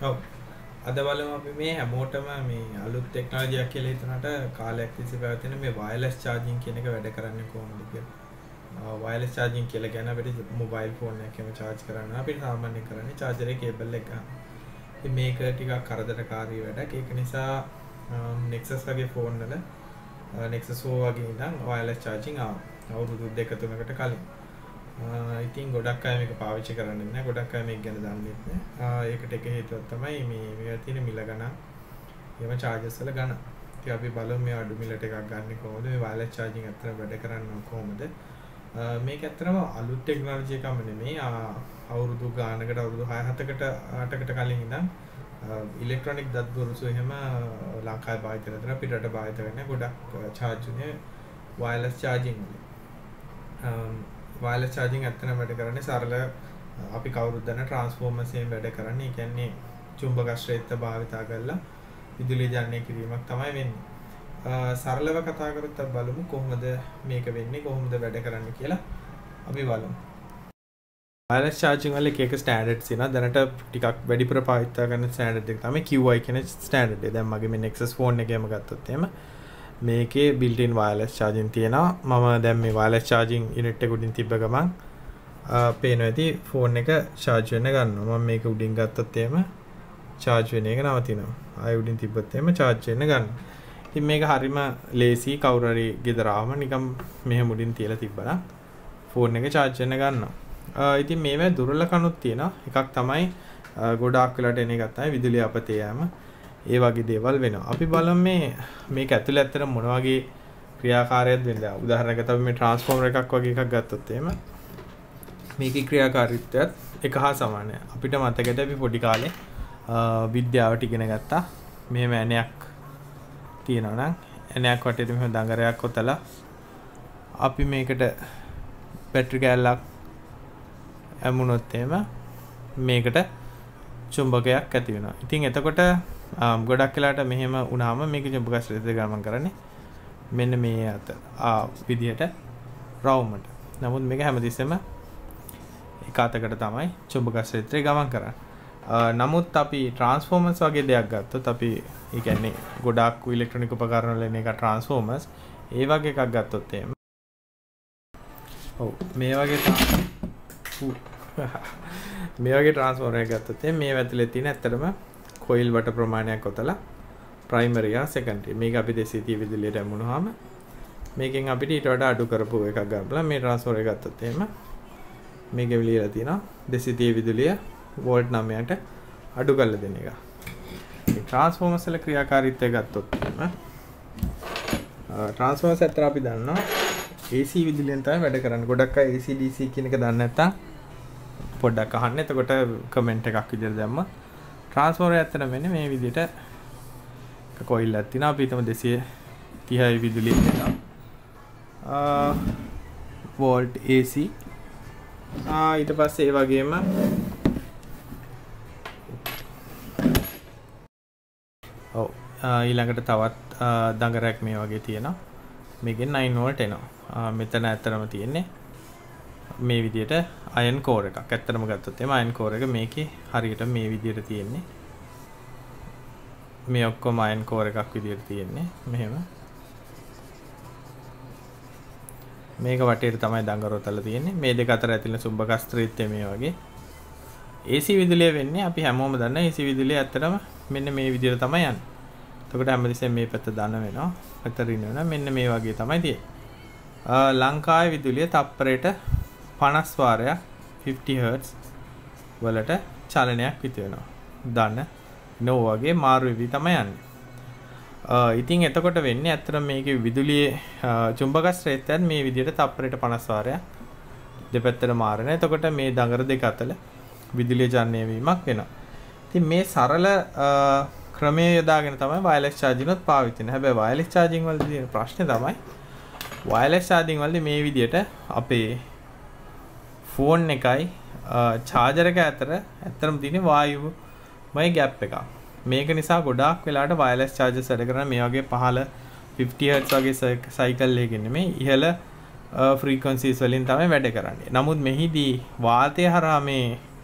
ඔව්. අද බලමු අපි මේ හැමෝටම මේ අලුත් ටෙක්නොලොජි එකක් කියලා හිතනට කාලයක් තිස්සේ පැවතෙන මේ වයර්ලස් charging කියන එක වැඩ කරන්නේ කොහොමද කියලා. වයර්ලස් charging කියලා කියන්නේ අපිට මොබයිල් ෆෝන් එකේම charge කරන්න අපිට සාමාන්‍යයෙන් කරන්නේ charger එකේ කේබල් එක ගන්න. ඉතින් මේක ටිකක් කරදරකාරී වැඩක්. ඒක නිසා Nexus වගේ ෆෝන් වල Nexus 4 වගේ ඉඳන් වයර්ලස් charging ආවා. අවුරුදු 2-3කට කලින්. ඉතින් ගොඩක් අය මේක පාවිච්චි කරන්නේ නැහැ. ගොඩක් අය මේක ගැන දන්නේ නැහැ. ඒකට එක හේතුවක් තමයි මේවා තියෙන මිල ගණන්. ඒවා charges වල ගණන්. ඉතින් අපි බලමු මේ අඩු මිලට එකක් ගන්න කොහොමද? මේ wireless charging අතර වැඩ කරන්නේ කොහොමද? මේක ඇත්තටම අලුත් ටෙක්නොලොජි එකක් නෙමෙයි. අවුරුදු ගානකට අවුරුදු 6-7කට 8කට කලින් ඉඳන් ඉලෙක්ට්‍රොනික දත්බුරුසු එහෙම ලංකාවේ භාවිත කරලා පිටරට භාවිත වෙන්නේ ගොඩක් charge උනේ wireless charging වලින්. wireless charging ඇත්තටම වැඩ කරන්නේ සරල අපි කවුරුත් දන්න ට්‍රාන්ස්ෆෝමර්ස් එකෙන් වැඩ කරන්නේ. ඒ කියන්නේ චුම්බක ශ්‍රේෂ්ඨ භාවිතා කරලා විදුලිය ජනනය කිරීමක් තමයි වෙන්නේ. සරලව කතා කරොත් අපි බලමු කොහොමද මේක වෙන්නේ, කොහොමද වැඩ කරන්නේ කියලා අපි බලමු. wireless charging වල එක ස්ටෑන්ඩඩ්ස් තියෙනවා. දැනට ටිකක් වැඩිපුර පාවිච්චි කරන ස්ටෑන්ඩඩ් එක තමයි QI කියන ස්ටෑන්ඩඩ් එක. දැන් මගේ මේ Nexus ෆෝන් එකේම ගත්තොත් එහෙම මේකේ built-in wireless charging තියෙනවා. මම දැන් මේ wireless charging unit එක උඩින් තිබ්බ ගමන් පේනවා ඇති ෆෝන් එක charge වෙන්න ගන්නවා. මම මේක උඩින් ගත්තොත් එහෙම charge වෙන එක නවතිනවා. ආයෙ උඩින් තිබ්බොත් එහෙම charge වෙන්න ගන්නවා. ඉතින් මේක හරිම ලේසි. කවුරු හරි ගෙදර ආවම නිකන් මෙහෙම උඩින් තියලා තිබ්බනම් ෆෝන් එක charge වෙන්න ගන්නවා. ඉතින් මේවා දුර්වලකනුත් තියෙනවා. එකක් තමයි ගොඩාක් වෙලාට එන එකක් තමයි විදුලිය අපතේ යෑම. ඒ වගේ දේවල් වෙනවා. අපි බලමු මේක ඇතුළේ ඇත්තට මොන වගේ ක්‍රියාකාරයක්ද වෙන්නේ. උදාහරණයකට අපි මේ ට්‍රාන්ස්ෆෝමර් එකක් වගේ එකක් ගත්තොත් එහෙම මේකේ ක්‍රියාකාරීත්වයත් එක හා සමානයි. අපිට මතකද අපි පොඩි කාලේ විද්‍යාවට ඉගෙන ගත්තා. මෙහෙම ඇණයක් තියෙනවා නම් ඇණයක් වටේට මෙහෙම දඟරයක් කොතලා අපි මේකට බැටරි කෑල්ලක් ඇමුණොත් එහෙම මේකට චුම්බකයක් ඇති වෙනවා. ඉතින් එතකොට ගොඩක් වෙලාට මෙහෙම වුණාම මේක චුම්බක ශ්‍රේෂ්ඨ ගමන් කරන්නේ මෙන්න මේ අත විදිහට රවුමට. නමුත් මේක හැමතිස්සෙම එක අතකට තමයි චුම්බක ශ්‍රේෂ්ඨය ගමන් කරන්නේ. නමුත් අපි ට්‍රාන්ස්ෆෝමර්ස් වගේ දෙයක් ගත්තොත් අපි ඒ කියන්නේ ගොඩාක් ඉලෙක්ට්‍රොනික උපකරණ වල එන එක ට්‍රාන්ස්ෆෝමර්ස් ඒ වගේ එකක් ගත්තොත් එහෙම ඔව් මේ වගේ ට්‍රාන්ස්ෆෝමර් එකක් ගත්තොත් මේ ඇතුලේ තියෙන ඇත්තටම කොයිල් වට ප්‍රමාණයක් ඔතලා ප්‍රයිමරි හා සෙකන්ඩරි මේක අපි 230 විදුලියට යමුනහම මේකෙන් අපිට ඊට වඩා අඩු කරපු එකක් ගන්නලා මේ ට්‍රාන්ස්ෆෝමර් එක ගත්තොත් එහෙම මේකේ විලියලා තියෙනවා 230 විදුලිය වෝල්ට් 9ට අඩු කරලා දෙන එක. මේ ට්‍රාන්ස්ෆෝමර්ස් වල ක්‍රියාකාරීත්වය ගත්තොත් එහෙම ට්‍රාන්ස්ෆෝමර්ස් අතර අපි දන්නවා AC විදුලියෙන් තමයි වැඩ කරන්නේ. ගොඩක් අය AC DC කියන එක දන්නේ නැත්නම් පොඩ්ඩක් අහන්න. එතකොට කමෙන්ට් එකක් විදිහට දැම්මා. ට්‍රාන්ස්ෆෝමර් ඇත්තට වෙන්නේ මේ විදිහට කොයිල් එකක් තියෙනවා. අපි හිතමු 230 විදුලිය දෙනවා. Volt AC. ඊට පස්සේ ඒ වගේම ඔව් ඊළඟට තවත් දඟරයක් මේ වගේ තියෙනවා. මේකෙන් 9 වෝල්ට් එනවා. මෙතන ඇත්තටම තියෙන්නේ මේ විදිහට අයන් කෝර් එකක්. ඇත්තටම ගත්තොත් එහම අයන් කෝර් එක මේකේ හරියට මේ විදිහට තියෙන්නේ. මේ ඔක්කොම අයන් කෝර් එකක් විදිහට තියෙන්නේ. මෙහෙම. මේක වටේට තමයි දඟරොතල තියෙන්නේ. මේ දෙක අතර ඇතිලන චුම්බක ශ්‍රේෂ්ඨය මේ වගේ. AC විදුලිය වෙන්නේ අපි හැමෝම දන්න AC විදුලිය ඇත්තටම මෙන්න මේ විදිහට තමයි යන්නේ. එතකොට හැමදෙස්සෙම මේ පැත්ත දන වෙනවා. පැත්ත රින් වෙනවා. මෙන්න මේ වගේ තමයි තියෙන්නේ. ලංකාවේ විදුලිය තප්පරයට 50 වාරයක් 50 Hz වලට චලනයක් විතර වෙනවා. දන නෝ වගේ මාරු වෙවි තමයි යන්නේ. ඉතින් එතකොට වෙන්නේ ඇත්තටම මේකේ විදුලියේ චුම්බක ශ්‍රේෂ්ඨයත් මේ විදිහට තප්පරයට 50 වාරයක් දෙපැත්තට මාරන. එතකොට මේ දඟර දෙක අතර විදුලිය ජනනය වීමක් වෙනවා. ඉතින් මේ සරල ක්‍රමය යොදාගෙන තමයි wireless charging උත් පාවිච්චි කරන්නේ. හැබැයි wireless charging වලදී තියෙන ප්‍රශ්නේ තමයි wireless charging වලදී මේ විදිහට අපේ ෆෝන් එකයි charger එක අතර ඇත්තටම තියෙන වායුමය gap එකක්. මේක නිසා ගොඩාක් වෙලාවට wireless chargers වැඩ කරන මේ වගේ පහළ 50 Hz වගේ cycle එකකින් නෙමෙයි ඉහළ frequencies වලින් තමයි වැඩ කරන්නේ. නමුත් මෙහිදී වාතය හරහා මේ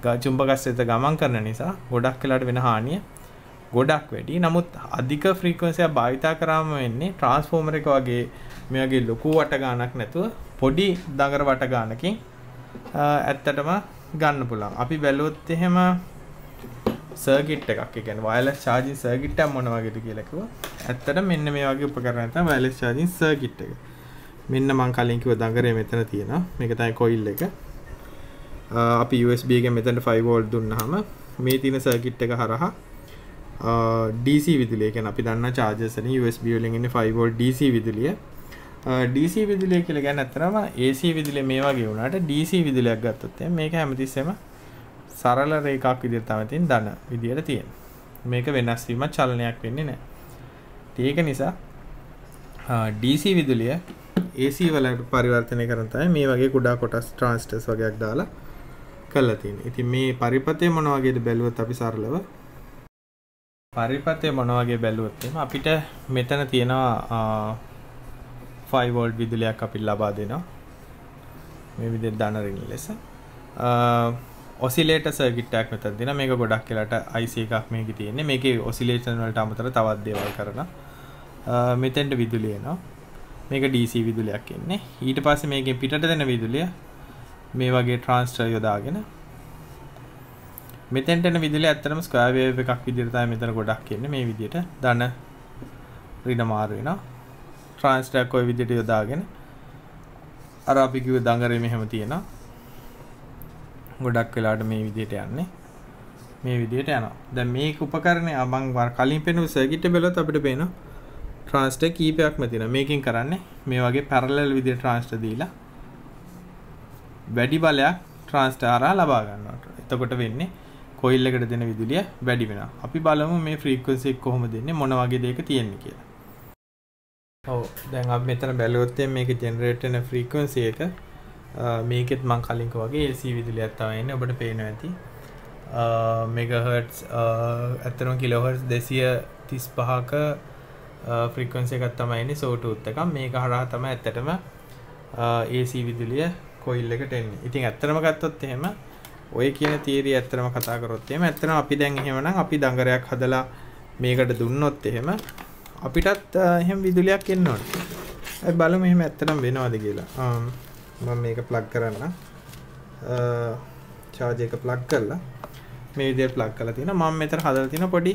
චුම්බකස්ථිත ගමන් කරන නිසා ගොඩක් වෙලාට වෙන හානිය ගොඩක් වැඩි. නමුත් අධික ෆ්‍රීකවන්සි එක භාවිතා කරාම වෙන්නේ ට්‍රාන්ස්ෆෝමර් එක වගේ මේ වගේ ලොකු වට ගානක් නැතුව පොඩි දඟර වට ගානකින් ඇත්තටම ගන්න පුළුවන්. අපි බැලුවොත් එහෙම සර්කිට් එකක්, ඒ කියන්නේ වයර්ලස් charging සර්කිට් එක මොන වගේද කියලා කිව්වා. ඇත්තටම මෙන්න මේ වගේ උපකරණ තමයි වයර්ලස් charging සර්කිට් එක. මෙන්න මම කලින් කිව්ව දඟරේ මෙතන තියෙනවා. මේක තමයි කොයිල් එක. අපි USB එකෙන් මෙතනට 5 volt දුන්නාම මේ තියෙන සර්කිට් එක හරහා DC විදුලිය, ඒ කියන්නේ අපි දන්නා chargers වලින් USB වලින් ඉන්නේ 5 volt DC විදුලිය. DC විදුලිය කියලා කියන්නේ අතරම AC විදුලිය මේ වගේ වුණාට DC විදුලියක් ගත්තොත් මේක හැමතිස්සෙම සරල රේඛාවක් විදිහට තමයි තියෙන ධන විදියට තියෙන්නේ. මේක වෙනස් වීම චලනයක් වෙන්නේ නැහැ. ඒක නිසා DC විදුලිය AC වලට පරිවර්තනය කරන තමයි මේ වගේ කුඩා කොටස් ට්‍රාන්සිස්ටර්ස් වගේක් දාලා කරලා තියෙන්නේ. ඉතින් මේ පරිපතේ මොන වගේද බැලුවොත් අපි සරලව පරිපතේ මොන වගේ බැලුවොත් එහම අපිට මෙතන තියෙනවා 5 volt විදුලියක් අපි ලබා දෙනවා. මේ විදිහට ධන රින් ලෙස. ඔසිලේටර් සර්කිට් එකක් මෙතන දෙනවා. මේක ගොඩක් වෙලාට IC එකක් මේකේ තියෙන්නේ. මේකේ ඔසිලේෂන් වලට අමතරව තවත් දේවල් කරනවා. මෙතෙන්ට විදුලිය එනවා. මේක DC විදුලියක් එන්නේ. ඊට පස්සේ මේකෙන් පිටට දෙන විදුලිය මේ වගේ ට්‍රාන්ස්ෆර් යොදාගෙන මෙතෙන්ට එන විදුලිය ඇත්තටම ස්ක්වයර් වේව් එකක් විදිහට තමයි මෙතන ගොඩක් එන්නේ. මේ විදිහට ධන ඍණ මාරු වෙනවා. ට්‍රාන්ස්ෆර් කොයි විදිහට යොදාගෙන අර අපි කිව්ව දඟරේ මෙහෙම තියෙනවා. ගොඩක් වෙලාට මේ විදිහට යන්නේ. මේ විදිහට යනවා. දැන් මේක උපකරණය මම කලින් පෙන්නුව සර්කිට් එක බලුවත් අපිට පේනවා ට්‍රාන්ස්ෆර් කීපයක්ම තියෙනවා. මේකෙන් කරන්නේ මේ වගේ පැරලල් විදිහට ට්‍රාන්ස්ෆර් දීලා වැඩි බලයක් ට්‍රාන්ස්ෆර් හරහා ලබා ගන්නවා. එතකොට වෙන්නේ කොයිල් එකට දෙන විදුලිය වැඩි වෙනවා. අපි බලමු මේ ෆ්‍රීකවන්සි එක කොහොමද දෙන්නේ, මොන වගේ දෙයක තියෙන්නේ කියලා. ඔව් දැන් අපි මෙතන බැලුවොත් මේකේ ජෙනරේට් වෙන ෆ්‍රීකවන්සි එක මේකෙත් මම කලින් කිව්වා වගේ AC විදුලියක් තමයි එන්නේ. ඔබට පේනවා ඇති. මෙගාහර්ට්ස් අතරම කිලෝහර්ට්ස් 235ක ෆ්‍රීකවන්සි එකක් තමයි එන්නේ සෝටූත් එකක්. මේක හරහා තමයි ඇත්තටම AC විදුලිය කොයිල් එකට එන්නේ. ඉතින් ඇත්තටම ගත්තොත් එහෙම ඔය කියන තියරිය ඇත්තටම කතා කරොත් එහෙම ඇත්තටම අපි දැන් එහෙමනම් අපි දඟරයක් හදලා මේකට දුන්නොත් එහෙම අපිටත් එහෙම විදුලියක් එන්න ඕනේ. අපි බලමු එහෙම ඇත්තටම වෙනවද කියලා. මම මේක ප්ලග් කරන්න. charge එක ප්ලග් කරලා මේ විදිහට ප්ලග් කරලා තියෙනවා. මම මෙතන හදලා තියෙන පොඩි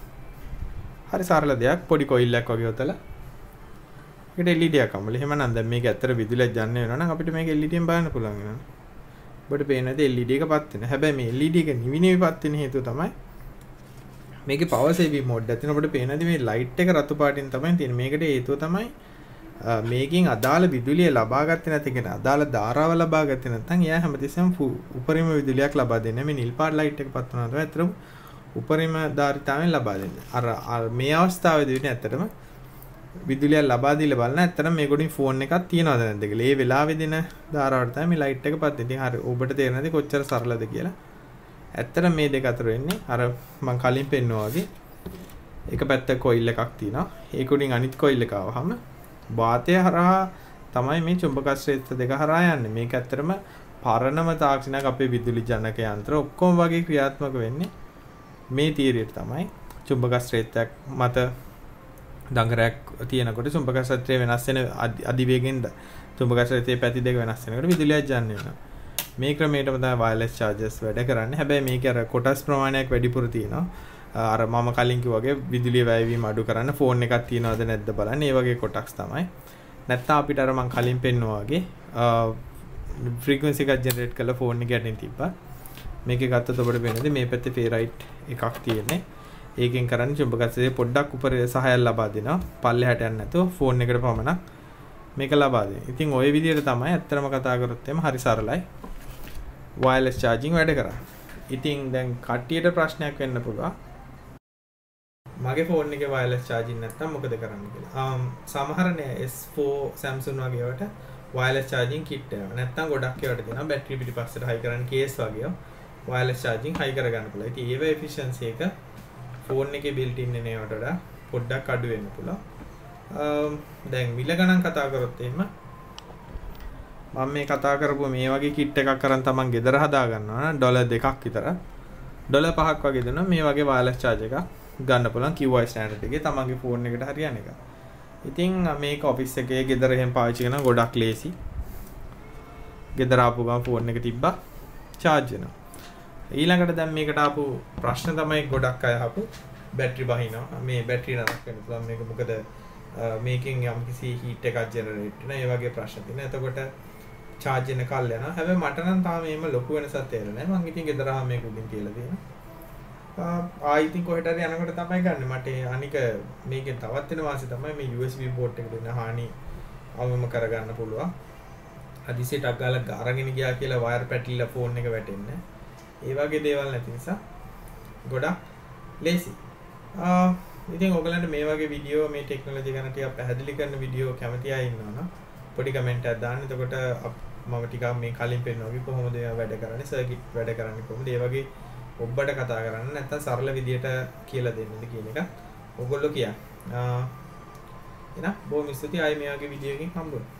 හරි සරල දෙයක්, පොඩි කොයිල් එකක් වගේ හොතලා ඒකට LED එකක් අම්මල. එහෙමනම් දැන් මේක ඇත්තට විදුලියක් යන්නේ වෙනවා නම් අපිට මේක LED එකෙන් බලන්න පුළුවන් වෙනවා. ඔබට පේනවාද LED එක පත් වෙන. හැබැයි මේ LED එක නිවි පත් වෙන හේතුව තමයි මේකේ power saving mode එකක් තියෙනවා. ඔබට පේනවාද මේ light එක රතු පාටින් තමයි තියෙන්නේ. මේකට හේතුව තමයි මේකෙන් අදාළ විදුලිය ලබා ගත්තේ නැති කෙනා අදාළ ධාරාව ලබා ගත්තේ නැත්නම් එයා හැමතිස්සෙම උපරිම විදුලියක් ලබා දෙන්නේ. මේ නිල් පාට ලයිට් එක පත් වුණා තමයි අතරම උපරිම ධාරිතාවෙන් ලබා දෙන්නේ. අර මේ අවස්ථාවේදී වෙන්නේ ඇත්තටම විදුලිය ලබා දීලා බලන ඇත්තටම මේකොටින් ෆෝන් එකක් තියනවද නැද්ද කියලා. ඒ වෙලාවේ දෙන ධාරාවට තමයි මේ ලයිට් එක පත් වෙන්නේ. ඉතින් හරි ඔබට තේරෙනවද කොච්චර සරලද කියලා. ඇත්තටම මේ දෙක අතර වෙන්නේ අර මම කලින් පෙන්නුවා වගේ එක පැත්තක කොයිල් එකක් තියෙනවා. ඒකොටින් අනිත් කොයිල් එක ආවහම වාතය හරහා තමයි මේ චුම්බක ක්ෂේත්‍ර දෙක හරහා යන්නේ. මේක ඇත්තටම පරණම තාක්ෂණයක් අපේ විදුලි ජනක යන්ත්‍ර ඔක්කොම වගේ ක්‍රියාත්මක වෙන්නේ මේ තීරියට තමයි. චුම්බක ක්ෂේත්‍රයක් මත දඟරයක් තියෙනකොට චුම්බක ක්ෂේත්‍රය වෙනස් වෙන අධිවේගෙන් චුම්බක ක්ෂේත්‍රයේ පැති දෙක වෙනස් වෙනකොට විදුලියක් යන්නේ වෙනවා. මේ ක්‍රමයටම තමයි වයර්ලස් chargers වැඩ කරන්නේ. හැබැයි මේකේ අර කොටස් ප්‍රමාණයක් වැඩිපුර තියෙනවා. අර මම කලින් කිව්වා වගේ විදුලිය වැයවීම අඩු කරන්න ෆෝන් එකක් තියනවද නැද්ද බලන්න. ඒ වගේ කොටස් තමයි. නැත්නම් අපිට අර මම කලින් පෙන්නුවා වගේ ෆ්‍රීකවන්සි එකක් ජෙනරේට් කරලා ෆෝන් එකට යටින් තිබ්බා. මේකේ ගත්තොත් ඔබට පේනද මේ පැත්තේ ෆෙරයිට් එකක් තියෙන්නේ. ඒකෙන් කරන්නේ චුම්බක ක්ෂේත්‍රයේ පොඩ්ඩක් උඩ සහායක් ලබා දෙනවා. පල්ලෙහාට යන්නේ නැතුව ෆෝන් එකට පමණක් මේක ලබා දෙනවා. ඉතින් ওই විදිහට තමයි ඇත්තටම කතා කරොත් එම හරි සරලයි වයර්ලස් charging වැඩ කරන්නේ. ඉතින් දැන් කට්ටියට ප්‍රශ්නයක් වෙන්න පුළුවන්. මගේ ෆෝන් එකේ වයර්ලස් charging නැත්තම් මොකද කරන්න කියලා. සමහරනේ S4 Samsung වගේ ඒවාට වයර්ලස් charging kit එක. නැත්තම් ගොඩක් ඒවාට දෙනවා බැටරි පිටිපස්සට හයි කරන්න කේස් වගේ වයර්ලස් charging හයි කරගන්න පුළුවන්. ඉතින් ඒව efficiency එක ෆෝන් එකේ built in එනවට වඩා පොඩ්ඩක් අඩු වෙන්න පුළුවන්. දැන් මිල ගණන් කතා කරොත් එහෙම මම මේ කතා කරපුව මේ වගේ කිට් එකක් කරන් තමන් ගෙදර හදා ගන්නවා නම් ඩොලර් 2ක් විතර ඩොලර් 5ක් වගේ දෙනවා මේ වගේ වයර්ලස් charge එකක් ගන්න පුළුවන් QI ස්ටෑන්ඩඩ් එකේ තමන්ගේ ෆෝන් එකට හරියන එක. ඉතින් මේක ඔෆිස් එකේ ගෙදර එහෙම පාවිච්චි කරන ගොඩක් ලේසි. ගෙදර ආපු ගමන් ෆෝන් එක තිබ්බා charge වෙනවා. ඊළඟට දැන් මේකට ආපු ප්‍රශ්න තමයි ගොඩක් අය අහපු බැටරි බහිනවා. මේ බැටරි නරක වෙන පුළුවන් මේක මොකද මේකෙන් යම්කිසි heat එකක් generate වෙන ඒ වගේ ප්‍රශ්න තියෙනවා. එතකොට charge වෙන කල් යනවා. හැබැයි මට නම් තාම මේම ලොකු වෙනසක් තේරෙන්නේ නැහැ. මං ඉතින් ගෙදර ආව මේක උඩින් තියලා තියෙනවා. ඉතින් කොහෙට හරි යනකොට තමයි ගන්න. මට අනික මේකෙන් තවත් වෙන වාසිය තමයි මේ USB port එකට දෙන හානි අවම කරගන්න පුළුවන්. හදිසියට අගාලා අරගෙන ගියා කියලා වයර් පැටලිලා ෆෝන් එක වැටෙන්නේ. ඒ වගේ දේවල් නැති නිසා ගොඩක් ලේසි. ඉතින් ඔයගලන්ට මේ වගේ වීඩියෝ මේ ටෙක්නොලොජි ගැන ටිකක් පැහැදිලි කරන වීඩියෝ කැමති අය ඉන්නවා නම් පොඩි කමෙන්ට් එකක් දාන්න. එතකොට මම ටිකක් මේ කලින් පෙන්නනවා වගේ කොහොමද ඒවා වැඩ කරන්නේ, සර්කිට් වැඩ කරන්නේ කොහොමද, ඒ වගේ ඔබට කතා කරන්න නැත්නම් සරල විදියට කියලා දෙන්නද කියන එක ඔයගොල්ලෝ කියන්න. එහෙනම් බොහොම ස්තුතියි ආයේ මේ වගේ වීඩියෝ එකකින් හම්බ වෙමු.